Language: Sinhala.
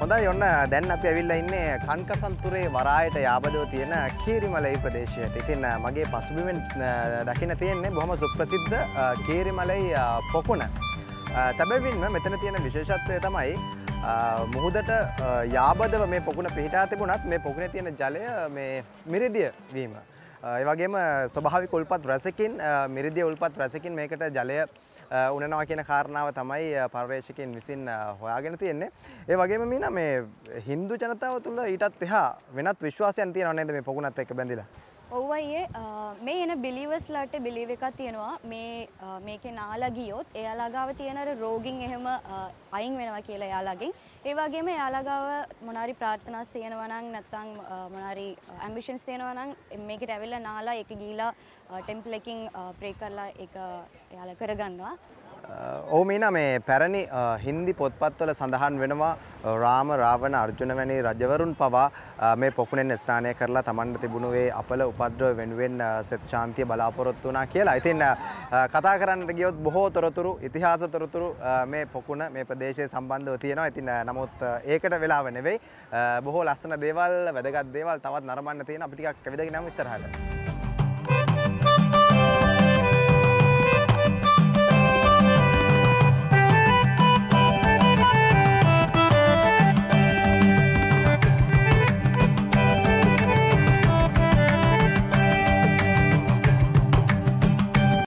හොඳයි ඔන්න දැන් අපි ඇවිල්ලා ඉන්නේ කන්කසන්තුරේ වරායට යාබදව තියෙන කීරිමලයි ප්‍රදේශයට. ඉතින් මගේ පසුබිමෙන් දකින්න තියෙන්නේ බොහොම සුප්‍රසිද්ධ කීරිමලයි පොකුණ. සැබවින්ම මෙතන තියෙන විශේෂත්වය තමයි මුහුදට යාබදව මේ පොකුණ පිහිටා තිබුණත් මේ පොකුණේ තියෙන ජලය මේ මිරිදිය වීම. ඒ වගේම ස්වභාවික උල්පත් රසකින් මිරිදිය උල්පත් රසකින් මේකට ජලය උනනවා කියන කාරණාව තමයි පර්යේෂකයන් විසින් හොයාගෙන තියෙන්නේ. ඒ වගේම මීනා මේ Hindu ජනතාව තුළ ඊටත් එහා වෙනත් විශ්වාසයන් තියෙනව නේද මේ පොකුණත් එක්ක බැඳිලා? ඔව් අයියේ මේ එන බිලීවර්ස් ලාට බිලීව් එකක් තියෙනවා මේකේ නාලා ගියොත් එයාලා ගාව තියෙන අර රෝගින් එහෙම අයින් වෙනවා කියලා එයාලාගෙන්. ඒ වගේම එයාලා ගාව මොනාරි ප්‍රාර්ථනාස් තියෙනවා නම් නැත්නම් මොනාරි ඇම්බිෂන්ස් තියෙනවා නම් මේකට ඇවිල්ලා නාලා ඒක ගිහිලා ටෙම්පල් එකකින් ප්‍රේ කරලා ඒක එයාලා කරගන්නවා. ඔව් මීනා මේ පැරණි හින්දි පොත්පත්වල සඳහන් වෙනවා රාම රාවණ අර්ජුන වැනි රජවරුන් පවා මේ පොකුණෙන් ස්නානය කරලා තමන්ට තිබුණු ඒ අපල උපද්‍රව වෙනුවෙන් සෙත් ශාන්තිය බලාපොරොත්තු වුණා කියලා. ඉතින් කතා කරන්නට ගියොත් බොහෝ තොරතුරු ඉතිහාස තොරතුරු මේ පොකුණ මේ ප්‍රදේශයේ සම්බන්ධව තියෙනවා. ඉතින් නමුත් ඒකට වෙලාව නෙවෙයි. බොහෝ ලස්සන දේවල් වැදගත් දේවල් තවත් නරඹන්න තියෙන අපි ටිකක් ඇවිදගෙන යමු ඉස්සරහට.